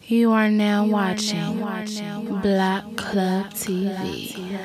You are now watching Block Club TV.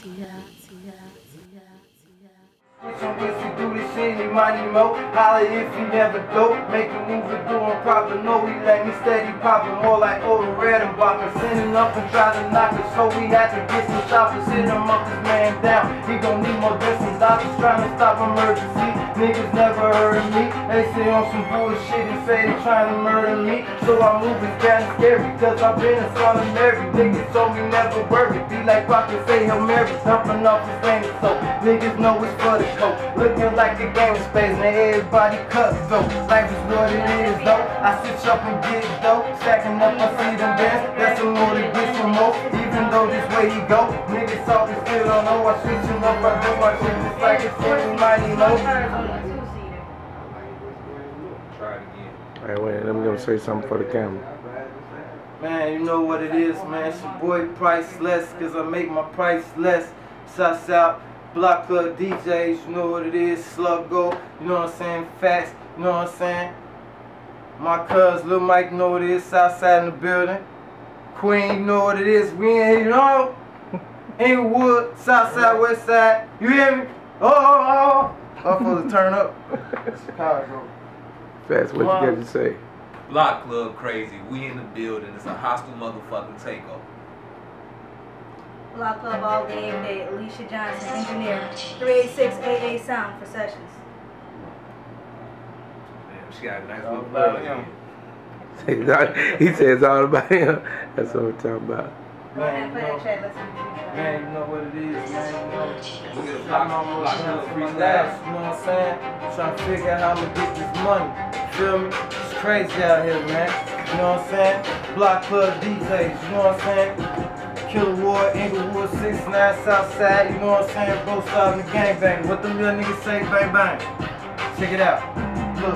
Some pussy do this shit, he mighty mo. Holla if you never go. Make a move and do him proper. No, he let me steady poppin'. More like old red and bopper. Sending up and try to knock it. So we had to get some shoppers. Hit him up, this man down. He gon' need more than some doctors. Trying to stop emergency. Niggas never heard of me. They say on some bullshit and say they trying to murder me. So I move is kinda scary. Cause I've been a son of Mary. Niggas told me never worry. Be like Pocket say Hail Mary. Dumping off his fingers. So niggas know it's for the coke. Looking like a game of space, and everybody cut though. Life is what it is though. I switch up and get it though. Stacking up, I see them dance. That's some more to get some more. Even though this way he go, niggas talk and still don't know. I switch him up, I do my shit just like it's mighty low. Try it again. Alright, wait, let me go say something for the camera. Man, you know what it is, man. It's your boy Prycele, cause I make my price less. Shouts out BlokClubDJs, you know what it is, Slug Go, you know what I'm saying, Facts, you know what I'm saying. My cuz, Lil Mike, you know what it is, Southside in the building. Queen, you know what it is, we in here, you know. Inglewood, Southside, Westside, you hear me? Oh, I'm supposed to turn up. Chicago. Facts, what you got to say? Block Club crazy. We in the building. It's a hostile motherfucking takeover. Block Club all day, every day. Alicia Johnson, engineer. 38688 sound for sessions. Damn, she got a nice little blood in. He says it's all about him. That's what we're talking about. Man, you know what it is, man. You know, I'm almost trying to freestyle, you know what I'm saying? Trying to figure out how I'm gonna get this money. Feel me? It's crazy out here, man. You know what I'm saying? BlokClubDJs, you know what I'm saying? Killer Ward, Inglewood, 69 Southside, you know what I'm saying? Both sides of the gangbang. What them little niggas say, bang bang. Check it out. Look.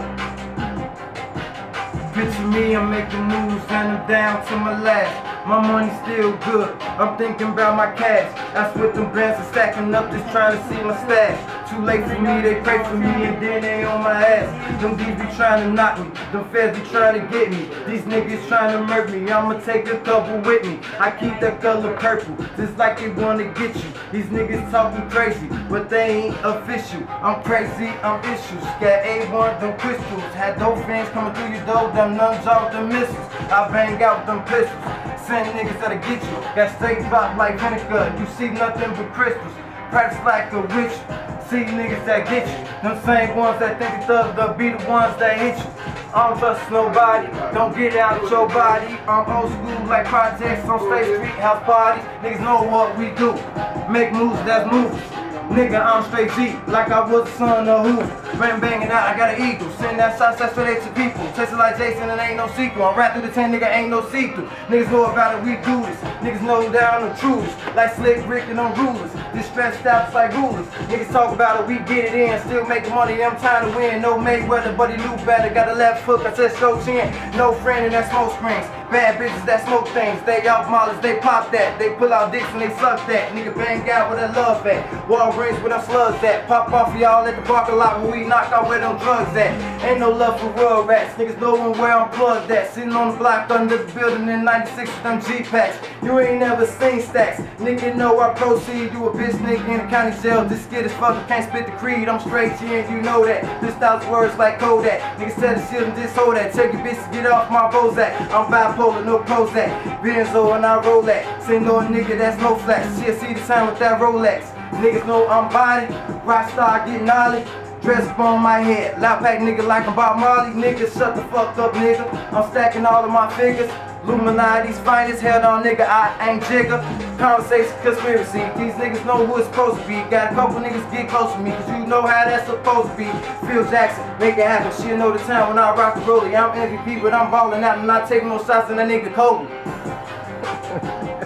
Picture me, I'm making moves and I'm down to my last. My money still good, I'm thinking about my cash. I switch them bands and stacking up, just trying to see my stash. Too late for me, they pray for me and then they on my ass. Them D's be trying to knock me, them feds be trying to get me. These niggas trying to murder me, I'ma take a couple with me. I keep that color purple, just like they wanna get you. These niggas talking crazy, but they ain't official. I'm crazy, I'm issues. Got A1, them crystals. Had dope fans coming through your door, them nuns off them missiles. I bang out them pistols. Send niggas that'll get you. Got steak dropped like vinegar. You see nothing but crystals. Practice like a witch. See niggas that get you. Them same ones that think it's thugs, they'll be the ones that hit you. I don't trust nobody. Don't get out of your body. I'm old school like projects on State Street, house parties. Niggas know what we do. Make moves that's moves. Nigga, I'm straight G, like I was a son of who. Ran banging out, I got an eagle. Send that Southside straight to people. Chasing like Jason and ain't no sequel. I'm right through the 10, nigga, ain't no see-through. Niggas know about it, we do this. Niggas know down the truths. Like Slick Rick and them rulers. This stretched out like rulers. Niggas talk about it, we get it in. Still making money, I'm trying to win. No Mayweather, but he loop better. Got a left hook, I said show chin. No friend in that smoke screens. Bad bitches that smoke things. They out mollies, they pop that. They pull out dicks and they suck that. Nigga bang out with a love at. Walgreens where them slugs at. Pop off for y'all at the parking lot where we knock out where them drugs at. Ain't no love for real rats. Niggas knowin' where I'm plugged at. Sitting on the block under the building in 96 with them G-packs. You ain't never seen stacks. Nigga know I proceed. You a bitch nigga in the county jail. This skid is fucking can't spit the creed. I'm straight G and you know that. This style's words like Kodak. Niggas said the shit and just hold that. Tell your bitch to get off my Bozak. I'm bipolar, no Prozac. Benzo and I roll that. Say no nigga, that's no flex. She'll see the time with that Rolex. Niggas know I'm body. Rockstar get gnarly. Dress up on my head. Loud pack nigga like I'm Bob Marley. Nigga, shut the fuck up, nigga. I'm stacking all of my figures. Illuminati's finest. Hell no, nigga, I ain't jigger. Conversation conspiracy. These niggas know who it's supposed to be. Got a couple niggas get close to me, cause you know how that's supposed to be. Phil Jackson, make it happen. She'll know the time when I rock the rollie. I'm MVP, but I'm ballin' out and not taking no shots in that nigga Kobe.